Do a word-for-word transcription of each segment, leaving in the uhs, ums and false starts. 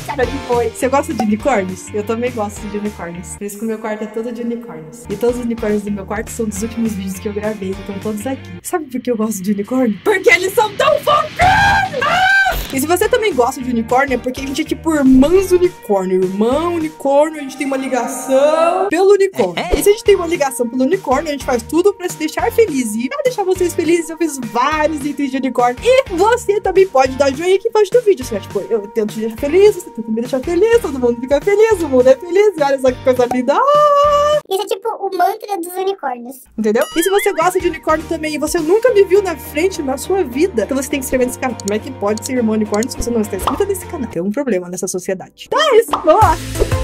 cara de boi. Você gosta de unicórnios? Eu também gosto de unicórnios. Por isso que o meu quarto é todo de unicórnios. E todos os unicórnios do meu quarto são dos últimos vídeos que eu gravei. Estão todos aqui. Sabe por que eu gosto de unicórnio? Porque eles são tão fofinhos! Ah! E se você também gosta de unicórnio, é porque a gente é tipo irmãs unicórnio. Irmão unicórnio, a gente tem uma ligação pelo unicórnio. E se a gente tem uma ligação pelo unicórnio, a gente faz tudo pra se deixar feliz. E pra deixar vocês felizes, eu fiz vários itens de unicórnio. E você também pode dar joinha aqui embaixo do vídeo. Assim, tipo, eu tento te deixar feliz, você tenta me deixar feliz, todo mundo fica feliz, o mundo é feliz. E olha só que coisa linda. Isso é tipo o mantra dos unicórnios. Entendeu? E se você gosta de unicórnio também e você nunca me viu na frente na sua vida, então você tem que se inscrever nesse canal. Como é que pode ser irmão unicórnio se você não está inscrito nesse canal? Tem um problema nessa sociedade. Então é isso, vamos lá!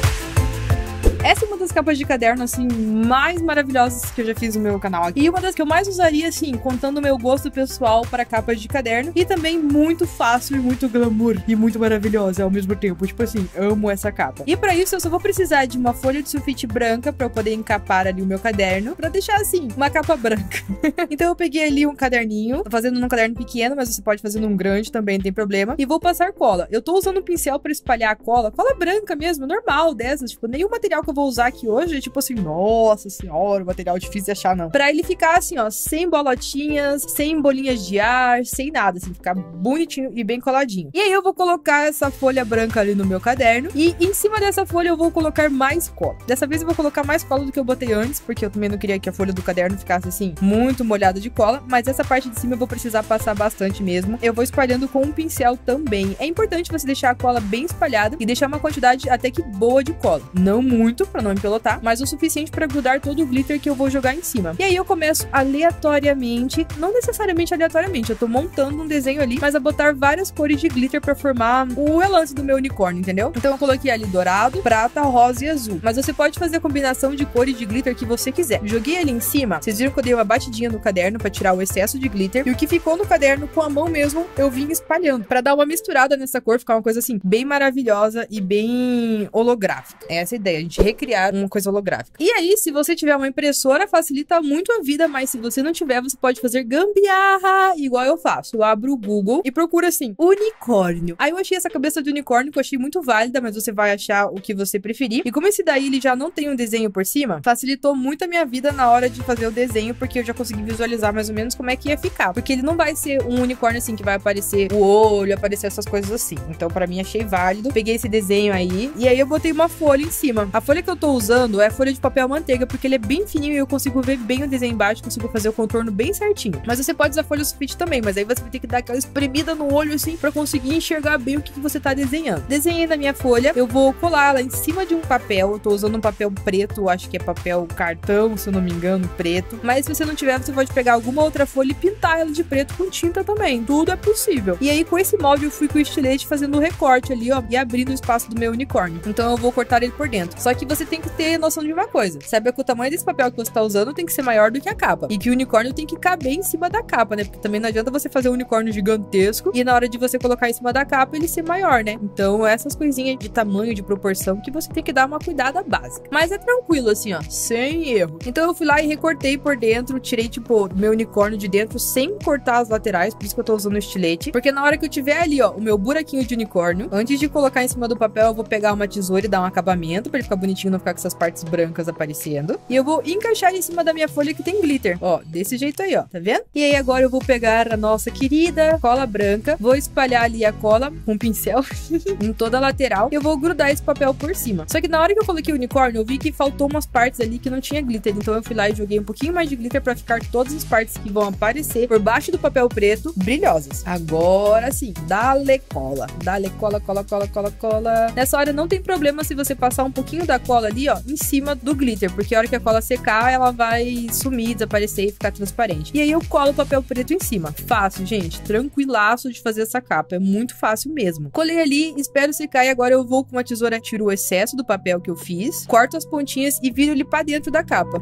Essa é uma das capas de caderno, assim, mais maravilhosas que eu já fiz no meu canal. E uma das que eu mais usaria, assim, contando o meu gosto pessoal para capas de caderno. E também muito fácil e muito glamour. E muito maravilhosa ao mesmo tempo. Tipo assim, amo essa capa. E para isso eu só vou precisar de uma folha de sulfite branca para eu poder encapar ali o meu caderno. Para deixar, assim, uma capa branca. Então eu peguei ali um caderninho. Tô fazendo num caderno pequeno, mas você pode fazer num grande também, não tem problema. E vou passar cola. Eu tô usando um pincel para espalhar a cola. Cola branca mesmo, normal dessas. Tipo, nenhum material que eu vou usar aqui hoje é tipo assim, nossa senhora, o material difícil de achar, não. Pra ele ficar assim, ó, sem bolotinhas, sem bolinhas de ar, sem nada, assim, ficar bonitinho e bem coladinho. E aí eu vou colocar essa folha branca ali no meu caderno e em cima dessa folha eu vou colocar mais cola. Dessa vez eu vou colocar mais cola do que eu botei antes, porque eu também não queria que a folha do caderno ficasse assim, muito molhada de cola, mas essa parte de cima eu vou precisar passar bastante mesmo. Eu vou espalhando com um pincel também. É importante você deixar a cola bem espalhada e deixar uma quantidade até que boa de cola. Não muito, pra não empelotar, mas o suficiente para grudar todo o glitter que eu vou jogar em cima. E aí eu começo aleatoriamente, não necessariamente aleatoriamente, eu tô montando um desenho ali, mas a botar várias cores de glitter para formar o relance do meu unicórnio, entendeu? Então eu coloquei ali dourado, prata, rosa e azul. Mas você pode fazer a combinação de cores de glitter que você quiser. Joguei ali em cima, vocês viram que eu dei uma batidinha no caderno para tirar o excesso de glitter, e o que ficou no caderno com a mão mesmo, eu vim espalhando, para dar uma misturada nessa cor, ficar uma coisa assim, bem maravilhosa e bem holográfica. Essa é a ideia, a gente recriar uma coisa holográfica. E aí, se você tiver uma impressora, facilita muito a vida, mas se você não tiver, você pode fazer gambiarra, igual eu faço. Eu abro o Google e procuro assim, unicórnio. Aí eu achei essa cabeça de unicórnio, que eu achei muito válida, mas você vai achar o que você preferir. E como esse daí, ele já não tem um desenho por cima, facilitou muito a minha vida na hora de fazer o desenho, porque eu já consegui visualizar mais ou menos como é que ia ficar. Porque ele não vai ser um unicórnio assim, que vai aparecer o olho, aparecer essas coisas assim. Então, pra mim, achei válido. Peguei esse desenho aí, e aí eu botei uma folha em cima. A folha que eu tô usando é folha de papel manteiga, porque ele é bem fininho e eu consigo ver bem o desenho embaixo, consigo fazer o contorno bem certinho. Mas você pode usar folha sulfite também, mas aí você vai ter que dar aquela espremida no olho assim, pra conseguir enxergar bem o que, que você tá desenhando. Desenhei na minha folha, eu vou colar ela em cima de um papel, eu tô usando um papel preto, acho que é papel cartão, se eu não me engano, preto. Mas se você não tiver, você pode pegar alguma outra folha e pintar ela de preto com tinta também. Tudo é possível. E aí, com esse molde, eu fui com o estilete fazendo o recorte ali, ó, e abrindo o espaço do meu unicórnio. Então eu vou cortar ele por dentro. Só que você tem que ter noção de uma coisa. Saiba que o tamanho desse papel que você tá usando tem que ser maior do que a capa. E que o unicórnio tem que caber em cima da capa, né? Porque também não adianta você fazer um unicórnio gigantesco e na hora de você colocar em cima da capa ele ser maior, né? Então essas coisinhas de tamanho, de proporção, que você tem que dar uma cuidada básica. Mas é tranquilo assim, ó, sem erro. Então eu fui lá e recortei por dentro, tirei tipo meu unicórnio de dentro sem cortar as laterais, por isso que eu tô usando o estilete. Porque na hora que eu tiver ali, ó, o meu buraquinho de unicórnio, antes de colocar em cima do papel, eu vou pegar uma tesoura e dar um acabamento pra ele ficar bonitinho, não ficar com essas partes brancas aparecendo. E eu vou encaixar em cima da minha folha que tem glitter. Ó, desse jeito aí, ó, tá vendo? E aí agora eu vou pegar a nossa querida cola branca, vou espalhar ali a cola com um pincel em toda a lateral e eu vou grudar esse papel por cima. Só que na hora que eu coloquei o unicórnio, eu vi que faltou umas partes ali que não tinha glitter. Então eu fui lá e joguei um pouquinho mais de glitter pra ficar todas as partes que vão aparecer por baixo do papel preto brilhosas. Agora sim, dá-lhe cola. Dá-lhe cola, cola, cola, cola, cola. Nessa hora não tem problema se você passar um pouquinho da cola ali, ó, em cima do glitter, porque a hora que a cola secar, ela vai sumir, desaparecer e ficar transparente. E aí eu colo o papel preto em cima. Fácil, gente. Tranquilaço de fazer essa capa. É muito fácil mesmo. Colei ali, espero secar e agora eu vou com uma tesoura, tiro o excesso do papel que eu fiz, corto as pontinhas e viro ele pra dentro da capa.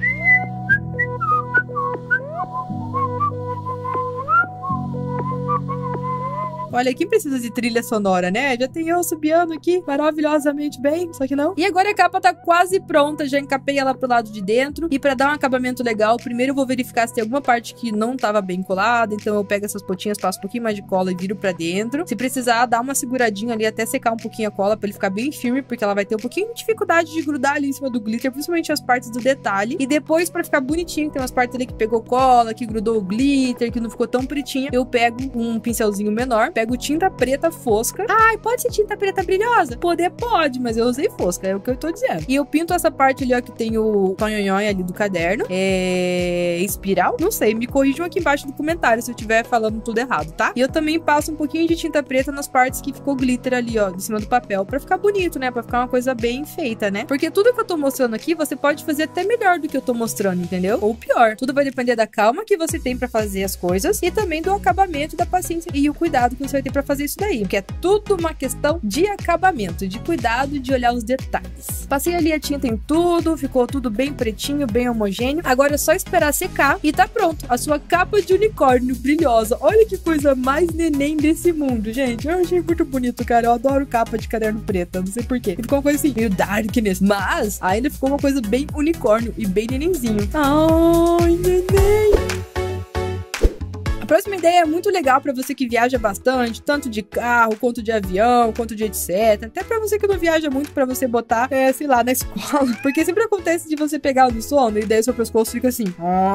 Olha, quem precisa de trilha sonora, né? Já tem eu subiando aqui maravilhosamente bem, só que não. E agora a capa tá quase pronta, já encapei ela pro lado de dentro. E pra dar um acabamento legal, primeiro eu vou verificar se tem alguma parte que não tava bem colada. Então eu pego essas pontinhas, passo um pouquinho mais de cola e viro pra dentro. Se precisar, dá uma seguradinha ali até secar um pouquinho a cola pra ele ficar bem firme, porque ela vai ter um pouquinho de dificuldade de grudar ali em cima do glitter, principalmente as partes do detalhe. E depois, pra ficar bonitinho, tem umas partes ali que pegou cola, que grudou o glitter, que não ficou tão pretinha, eu pego um pincelzinho menor, pego tinta preta fosca. Ai, pode ser tinta preta brilhosa? Poder pode, mas eu usei fosca, é o que eu tô dizendo. E eu pinto essa parte ali, ó, que tem o tonhonhon ali do caderno. É... espiral? Não sei, me corrijam aqui embaixo no comentário se eu estiver falando tudo errado, tá? E eu também passo um pouquinho de tinta preta nas partes que ficou glitter ali, ó, em cima do papel, pra ficar bonito, né? Pra ficar uma coisa bem feita, né? Porque tudo que eu tô mostrando aqui, você pode fazer até melhor do que eu tô mostrando, entendeu? Ou pior. Tudo vai depender da calma que você tem pra fazer as coisas e também do acabamento, da paciência e o cuidado que você vai ter pra fazer isso daí. Porque é tudo uma questão de acabamento, de cuidado, de olhar os detalhes. Passei ali a tinta em tudo, ficou tudo bem pretinho, bem homogêneo. Agora é só esperar secar e tá pronto. A sua capa de unicórnio brilhosa. Olha que coisa mais neném desse mundo, gente. Eu achei muito bonito, cara. Eu adoro capa de caderno preta, não sei porquê. Ficou uma coisa assim, meio darkness, mas ainda ficou uma coisa bem unicórnio e bem nenenzinho. Ai, neném! A próxima ideia é muito legal para você que viaja bastante, tanto de carro, quanto de avião, quanto de etcétera. Até para você que não viaja muito, para você botar, é, sei lá, na escola. Porque sempre acontece de você pegar no sono e daí seu pescoço fica assim,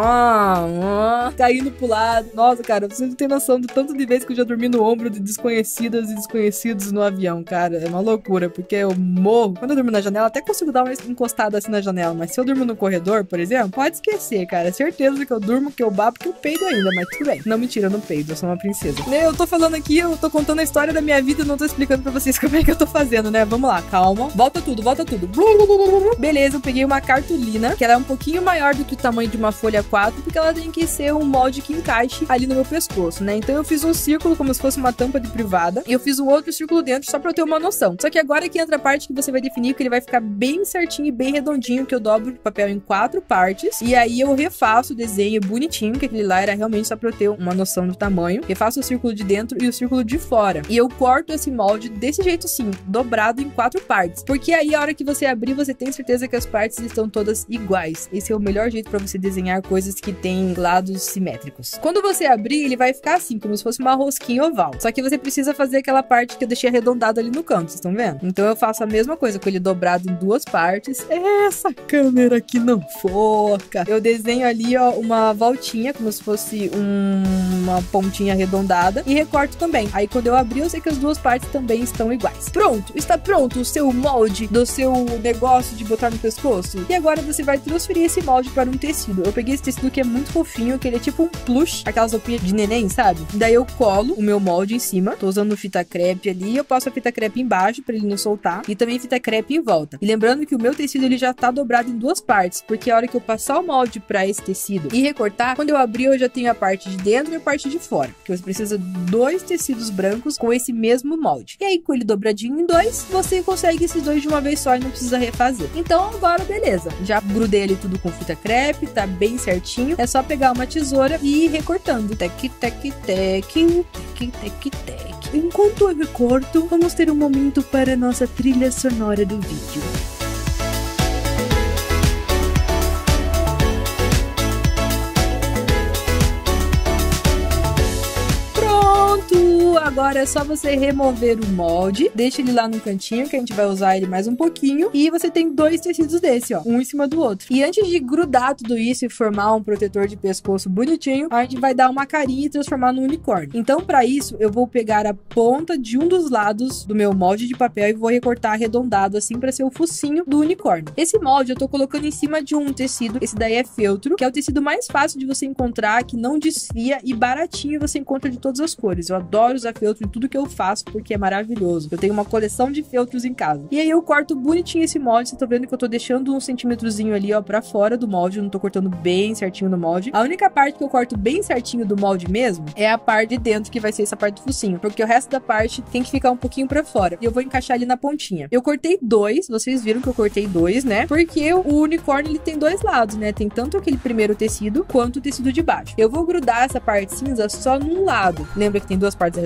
ah, ah, caindo pro lado. Nossa, cara, você não tem noção do tanto de vezes que eu já dormi no ombro de desconhecidas e desconhecidos no avião, cara. É uma loucura, porque eu morro. Quando eu durmo na janela, até consigo dar uma encostada assim na janela, mas se eu durmo no corredor, por exemplo, pode esquecer, cara. Certeza que eu durmo, que eu babo, que eu peido ainda, mas tudo bem. Não, mentira, eu não peido, eu sou uma princesa. Eu tô falando aqui, eu tô contando a história da minha vida e não tô explicando pra vocês como é que eu tô fazendo, né? Vamos lá, calma. Volta tudo, volta tudo. Beleza, eu peguei uma cartolina, que ela é um pouquinho maior do que o tamanho de uma folha quatro, porque ela tem que ser um molde que encaixe ali no meu pescoço, né? Então eu fiz um círculo como se fosse uma tampa de privada, e eu fiz um outro círculo dentro só pra eu ter uma noção. Só que agora que entra a parte que você vai definir que ele vai ficar bem certinho e bem redondinho, que eu dobro o papel em quatro partes, e aí eu refaço o desenho bonitinho, que aquele lá era realmente só pra eu ter uma noção do tamanho. Refaço o círculo de dentro e o círculo de fora. E eu corto esse molde desse jeito assim, dobrado em quatro partes. Porque aí a hora que você abrir, você tem certeza que as partes estão todas iguais. Esse é o melhor jeito pra você desenhar coisas que têm lados simétricos. Quando você abrir, ele vai ficar assim, como se fosse uma rosquinha oval. Só que você precisa fazer aquela parte que eu deixei arredondada ali no canto, vocês estão vendo? Então eu faço a mesma coisa com ele dobrado em duas partes. Essa câmera aqui não foca. Eu desenho ali, ó, uma voltinha, como se fosse um, uma pontinha arredondada, e recorto também. Aí quando eu abrir, eu sei que as duas partes também estão iguais. Pronto, está pronto o seu molde do seu negócio de botar no pescoço. E agora você vai transferir esse molde para um tecido. Eu peguei esse tecido que é muito fofinho, que ele é tipo um plush, aquelas roupinhas de neném, sabe? Daí eu colo o meu molde em cima, tô usando fita crepe ali, eu passo a fita crepe embaixo para ele não soltar, e também fita crepe em volta. E lembrando que o meu tecido ele já tá dobrado em duas partes, porque a hora que eu passar o molde para esse tecido e recortar, quando eu abrir eu já tenho a parte de dentro e a parte de fora, que você precisa de dois tecidos brancos com esse mesmo molde. E aí com ele dobradinho em dois, você consegue esses dois de uma vez só e não precisa refazer. Então agora beleza, já grudei ali tudo com fita crepe, tá bem certinho, é só pegar uma tesoura e ir recortando. Tec, tec, tec, tec, tec, tec. Enquanto eu recorto, vamos ter um momento para a nossa trilha sonora do vídeo. Agora é só você remover o molde, deixa ele lá no cantinho, que a gente vai usar ele mais um pouquinho, e você tem dois tecidos desse, ó, um em cima do outro. E antes de grudar tudo isso e formar um protetor de pescoço bonitinho, a gente vai dar uma carinha e transformar no unicórnio. Então, para isso, eu vou pegar a ponta de um dos lados do meu molde de papel e vou recortar arredondado assim para ser o focinho do unicórnio. Esse molde eu tô colocando em cima de um tecido, esse daí é feltro, que é o tecido mais fácil de você encontrar, que não desfia e baratinho você encontra de todas as cores. Eu adoro usar feltro em tudo que eu faço, porque é maravilhoso. Eu tenho uma coleção de feltros em casa. E aí eu corto bonitinho esse molde. Você tá vendo que eu tô deixando um centímetrozinho ali, ó, pra fora do molde. Eu não tô cortando bem certinho no molde. A única parte que eu corto bem certinho do molde mesmo é a parte de dentro, que vai ser essa parte do focinho, porque o resto da parte tem que ficar um pouquinho pra fora. E eu vou encaixar ali na pontinha. Eu cortei dois, vocês viram que eu cortei dois, né? Porque o unicórnio, ele tem dois lados, né? Tem tanto aquele primeiro tecido, quanto o tecido de baixo. Eu vou grudar essa parte cinza só num lado. Lembra que tem duas partes arredondadas?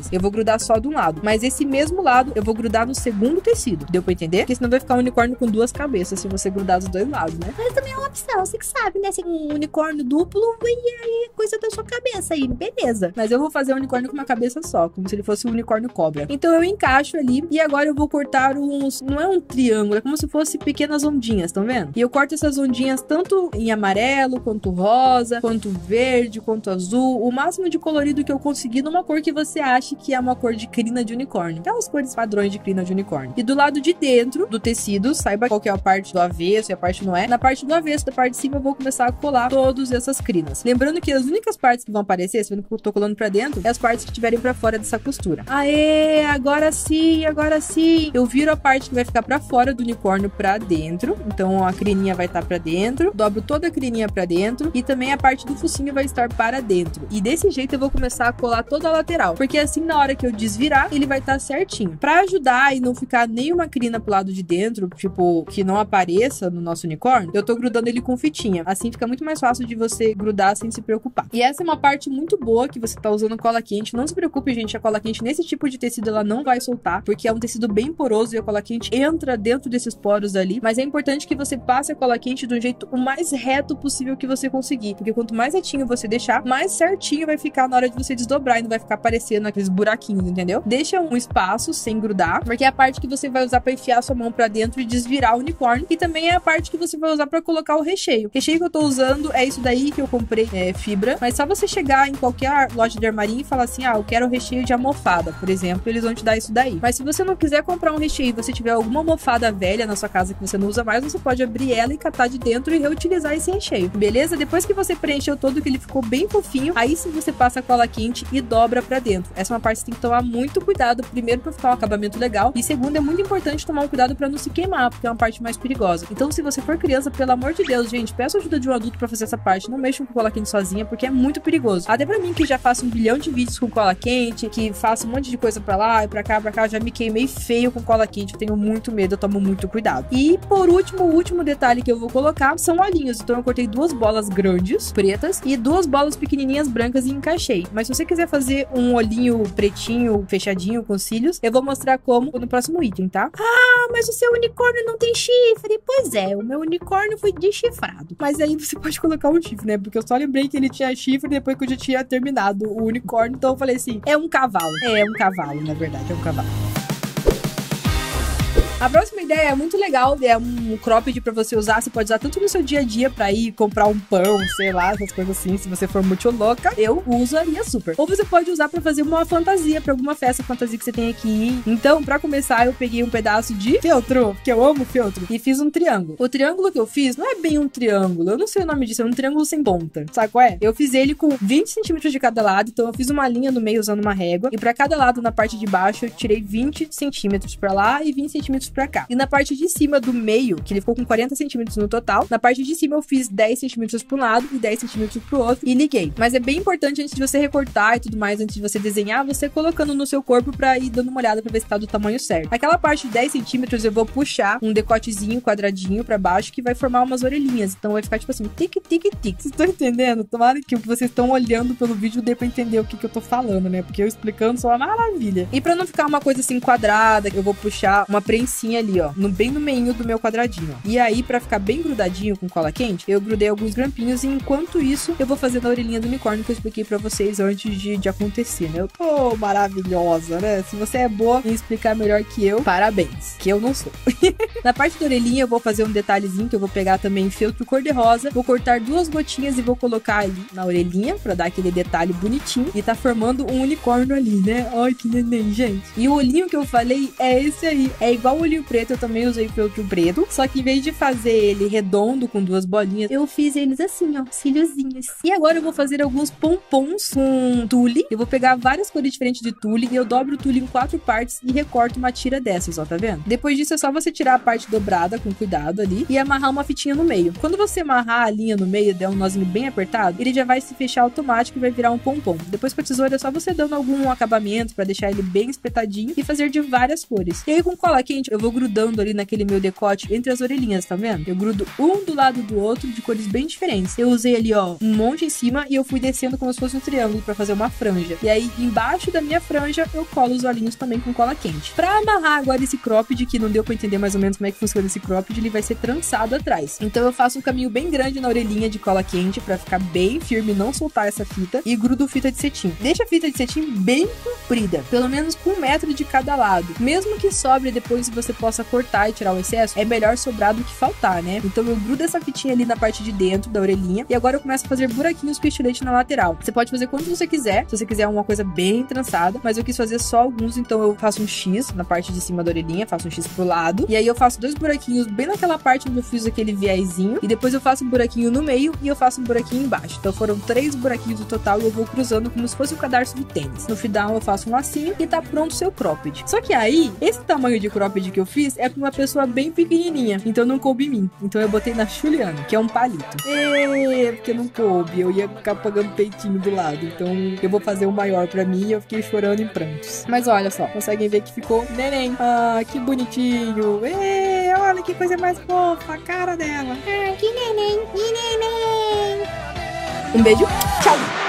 lados. Eu vou grudar só de um lado, mas esse mesmo lado eu vou grudar no segundo tecido. Deu pra entender? Porque senão vai ficar um unicórnio com duas cabeças se você grudar dos dois lados, né? Mas também é uma opção, você que sabe, né? Se Um unicórnio duplo e aí coisa da sua cabeça aí, beleza. Mas eu vou fazer um unicórnio com uma cabeça só, como se ele fosse um unicórnio cobra. Então eu encaixo ali e agora eu vou cortar uns... Não é um triângulo, é como se fosse pequenas ondinhas, estão vendo? E eu corto essas ondinhas tanto em amarelo, quanto rosa, quanto verde, quanto azul. O máximo de colorido que eu conseguir numa cor que você ache que é uma cor de crina de unicórnio. Aquelas cores padrões de crina de unicórnio. E do lado de dentro do tecido, saiba qual que é a parte do avesso e a parte não é. Na parte do avesso, da parte de cima, eu vou começar a colar todas essas crinas. Lembrando que as únicas partes que vão aparecer, se eu tô colando pra dentro, é as partes que estiverem pra fora dessa costura. Aê, agora sim, agora sim. Eu viro a parte que vai ficar pra fora do unicórnio pra dentro. Então a crininha vai estar pra dentro. Dobro toda a crininha pra dentro. E também a parte do focinho vai estar para dentro. E desse jeito eu vou começar a colar toda a lateral. Porque assim, na hora que eu desvirar, ele vai estar certinho. Pra ajudar e não ficar nenhuma crina pro lado de dentro, tipo, que não apareça no nosso unicórnio, eu tô grudando ele com fitinha. Assim fica muito mais fácil de você grudar sem se preocupar. E essa é uma parte muito boa que você tá usando cola quente. Não se preocupe, gente, a cola quente nesse tipo de tecido ela não vai soltar, porque é um tecido bem poroso e a cola quente entra dentro desses poros ali. Mas é importante que você passe a cola quente do jeito o mais reto possível que você conseguir, porque quanto mais retinho você deixar, mais certinho vai ficar na hora de você desdobrar e não vai ficar aparecendo aqueles buraquinhos, entendeu? Deixa um espaço sem grudar, porque é a parte que você vai usar pra enfiar sua mão pra dentro e desvirar o unicórnio, e também é a parte que você vai usar pra colocar o recheio. O recheio que eu tô usando é isso daí que eu comprei, é fibra, mas só você chegar em qualquer loja de armarinho e falar assim, ah, eu quero o recheio de almofada, por exemplo, eles vão te dar isso daí. Mas se você não quiser comprar um recheio e você tiver alguma almofada velha na sua casa que você não usa mais, você pode abrir ela e catar de dentro e reutilizar esse recheio, beleza? Depois que você preencheu todo, que ele ficou bem fofinho, aí sim você passa a cola quente e dobra pra dentro. Essa é uma parte que você tem que tomar muito cuidado, primeiro pra ficar um acabamento legal, e segundo, é muito importante tomar um cuidado pra não se queimar, porque é uma parte mais perigosa. Então, se você for criança, pelo amor de Deus, gente, peça ajuda de um adulto pra fazer essa parte, não mexam com cola quente sozinha, porque é muito perigoso. Até pra mim, que já faço um bilhão de vídeos com cola quente, que faço um monte de coisa pra lá e pra cá, pra cá, já me queimei feio com cola quente, eu tenho muito medo, eu tomo muito cuidado. E, por último, o último detalhe que eu vou colocar são olhinhos. Então, eu cortei duas bolas grandes, pretas, e duas bolas pequenininhas brancas e encaixei. Mas se você quiser fazer um olhinho pretinho, fechadinho, com cílios, eu vou mostrar como no próximo item, tá? Ah, mas o seu unicórnio não tem chifre. Pois é, o meu unicórnio foi deschifrado. Mas aí você pode colocar um chifre, né? Porque eu só lembrei que ele tinha chifre depois que eu já tinha terminado o unicórnio. Então eu falei assim, é um cavalo. É, é um cavalo, na verdade, é um cavalo. A próxima ideia é muito legal, é um cropped pra você usar, você pode usar tanto no seu dia a dia pra ir comprar um pão, sei lá, essas coisas assim, se você for muito louca, eu usaria super. Ou você pode usar pra fazer uma fantasia, pra alguma festa fantasia que você tem aqui. Então, pra começar, eu peguei um pedaço de feltro, porque eu amo feltro, e fiz um triângulo. O triângulo que eu fiz não é bem um triângulo, eu não sei o nome disso, é um triângulo sem ponta, sabe qual é? Eu fiz ele com vinte centímetros de cada lado, então eu fiz uma linha no meio usando uma régua, e pra cada lado, na parte de baixo, eu tirei vinte centímetros pra lá e vinte centímetros pra cá. E na parte de cima do meio, que ele ficou com quarenta centímetros no total, na parte de cima eu fiz dez centímetros pro lado e dez centímetros pro outro e liguei. Mas é bem importante antes de você recortar e tudo mais, antes de você desenhar, você colocando no seu corpo pra ir dando uma olhada pra ver se tá do tamanho certo. Aquela parte de dez centímetros eu vou puxar um decotezinho quadradinho pra baixo que vai formar umas orelhinhas. Então vai ficar tipo assim, tic, tic, tic. Vocês estão entendendo? Tomara que o que vocês estão olhando pelo vídeo dê pra entender o que que eu tô falando, né? Porque eu explicando só uma maravilha. E pra não ficar uma coisa assim quadrada, eu vou puxar uma prensinha ali, ó, no, bem no meio do meu quadradinho, ó. E aí, pra ficar bem grudadinho com cola quente, eu grudei alguns grampinhos e enquanto isso, eu vou fazendo a orelhinha do unicórnio que eu expliquei pra vocês antes de, de acontecer, né? Eu tô maravilhosa, né? Se você é boa em explicar melhor que eu, parabéns, que eu não sou. Na parte da orelhinha, eu vou fazer um detalhezinho que eu vou pegar também feltro cor-de-rosa, vou cortar duas gotinhas e vou colocar ali na orelhinha pra dar aquele detalhe bonitinho e tá formando um unicórnio ali, né? Ai, que neném, gente. E o olhinho que eu falei é esse aí. É igual o olhinho preto, eu também usei feltro preto, só que em vez de fazer ele redondo com duas bolinhas, eu fiz eles assim, ó, cíliozinhos. E agora eu vou fazer alguns pompons com tule. Eu vou pegar várias cores diferentes de tule e eu dobro o tule em quatro partes e recorto uma tira dessas, ó, tá vendo? Depois disso é só você tirar a parte dobrada com cuidado ali e amarrar uma fitinha no meio. Quando você amarrar a linha no meio e der um nozinho bem apertado, ele já vai se fechar automático e vai virar um pompom. Depois com a tesoura é só você dando algum acabamento pra deixar ele bem espetadinho e fazer de várias cores. E aí com cola quente, eu vou grudando ali naquele meu decote entre as orelhinhas, tá vendo? Eu grudo um do lado do outro de cores bem diferentes. Eu usei ali, ó, um monte em cima e eu fui descendo como se fosse um triângulo pra fazer uma franja. E aí, embaixo da minha franja, eu colo os olhinhos também com cola quente. Pra amarrar agora esse cropped, que não deu pra entender mais ou menos como é que funciona esse cropped, ele vai ser trançado atrás. Então eu faço um caminho bem grande na orelhinha de cola quente pra ficar bem firme e não soltar essa fita, e grudo fita de cetim. Deixa a fita de cetim bem comprida, pelo menos com um metro de cada lado. Mesmo que sobre depois você possa cortar e tirar o excesso, é melhor sobrar do que faltar, né? Então eu grudo essa fitinha ali na parte de dentro da orelhinha, e agora eu começo a fazer buraquinhos com estilete na lateral. Você pode fazer quantos você quiser, se você quiser uma coisa bem trançada, mas eu quis fazer só alguns, então eu faço um X na parte de cima da orelhinha, faço um X pro lado, e aí eu faço dois buraquinhos bem naquela parte onde eu fiz aquele viezinho, e depois eu faço um buraquinho no meio e eu faço um buraquinho embaixo. Então foram três buraquinhos no total e eu vou cruzando como se fosse o cadarço do tênis. No final eu faço um lacinho e tá pronto o seu cropped. Só que aí, esse tamanho de cropped que eu fiz é pra uma pessoa bem pequenininha, então não coube em mim. Então eu botei na Juliana, que é um palito. E porque não coube, eu ia ficar pagando peitinho do lado. Então eu vou fazer o maior pra mim e eu fiquei chorando em prantos. Mas olha só, conseguem ver que ficou neném. Ah, que bonitinho. E olha que coisa mais fofa, a cara dela. Ah, que neném, que neném. Um beijo, tchau!